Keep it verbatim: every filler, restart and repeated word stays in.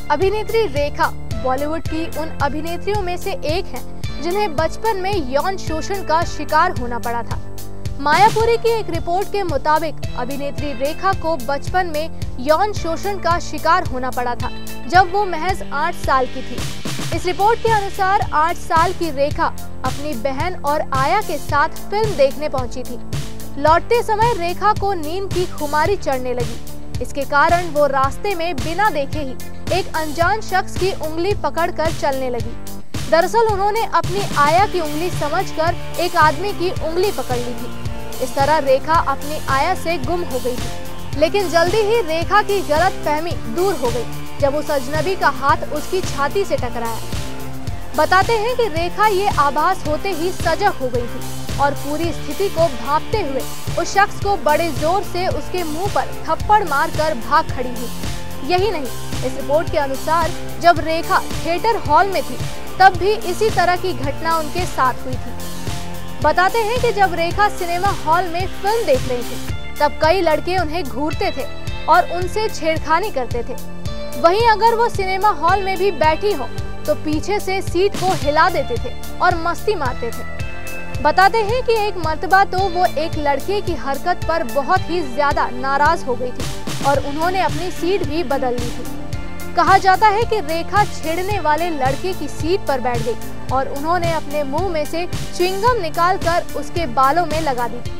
अभिनेत्री रेखा बॉलीवुड की उन अभिनेत्रियों में से एक हैं जिन्हें बचपन में यौन शोषण का शिकार होना पड़ा था। मायापुरी की एक रिपोर्ट के मुताबिक अभिनेत्री रेखा को बचपन में यौन शोषण का शिकार होना पड़ा था जब वो महज आठ साल की थी। इस रिपोर्ट के अनुसार आठ साल की रेखा अपनी बहन और आया के साथ फिल्म देखने पहुंची थी। लौटते समय रेखा को नींद की खुमारी चढ़ने लगी। इसके कारण वो रास्ते में बिना देखे ही एक अनजान शख्स की उंगली पकड़कर चलने लगी। दरअसल उन्होंने अपनी आया की उंगली समझकर एक आदमी की उंगली पकड़ ली थी। इस तरह रेखा अपनी आया से गुम हो गई थी। लेकिन जल्दी ही रेखा की गलत फहमी दूर हो गई जब उस अजनबी का हाथ उसकी छाती से टकराया। बताते हैं कि रेखा ये आभास होते ही सजग हो गई थी और पूरी स्थिति को भांपते हुए उस शख्स को बड़े जोर से उसके मुंह पर थप्पड़ मारकर भाग खड़ी हुई। यही नहीं, इस रिपोर्ट के अनुसार जब रेखा थिएटर हॉल में थी तब भी इसी तरह की घटना उनके साथ हुई थी। बताते हैं कि जब रेखा सिनेमा हॉल में फिल्म देख रही थी तब कई लड़के उन्हें घूरते थे और उनसे छेड़खानी करते थे। वहीं अगर वो सिनेमा हॉल में भी बैठी हो तो पीछे से सीट को हिला देते थे और मस्ती मारते थे। बताते हैं कि एक मर्तबा तो वो एक लड़के की हरकत पर बहुत ही ज्यादा नाराज हो गई थी और उन्होंने अपनी सीट भी बदल ली थी। कहा जाता है कि रेखा छेड़ने वाले लड़के की सीट पर बैठ गई और उन्होंने अपने मुंह में से च्युइंगम निकालकर उसके बालों में लगा दी।